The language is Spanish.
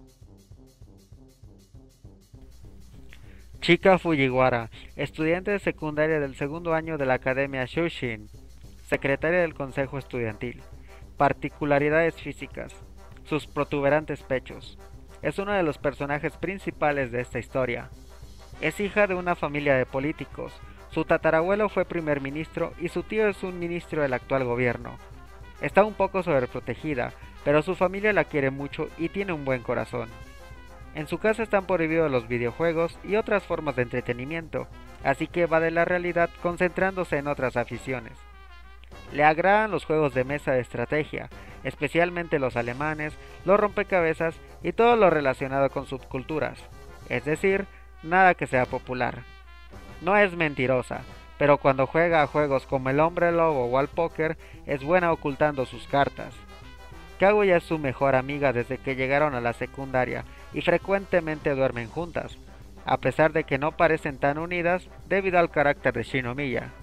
Chika Fujiwara, estudiante de secundaria del segundo año de la Academia Shushin, secretaria del Consejo Estudiantil. Particularidades físicas. Sus protuberantes pechos. Es uno de los personajes principales de esta historia. Es hija de una familia de políticos. Su tatarabuelo fue primer ministro y su tío es un ministro del actual gobierno. Está un poco sobreprotegida, pero su familia la quiere mucho y tiene un buen corazón. En su casa están prohibidos los videojuegos y otras formas de entretenimiento, así que va de la realidad concentrándose en otras aficiones. Le agradan los juegos de mesa de estrategia, especialmente los alemanes, los rompecabezas y todo lo relacionado con subculturas, es decir, nada que sea popular. No es mentirosa, pero cuando juega a juegos como el hombre lobo o al póker, es buena ocultando sus cartas. Kaguya es su mejor amiga desde que llegaron a la secundaria y frecuentemente duermen juntas, a pesar de que no parecen tan unidas debido al carácter de Shinomiya.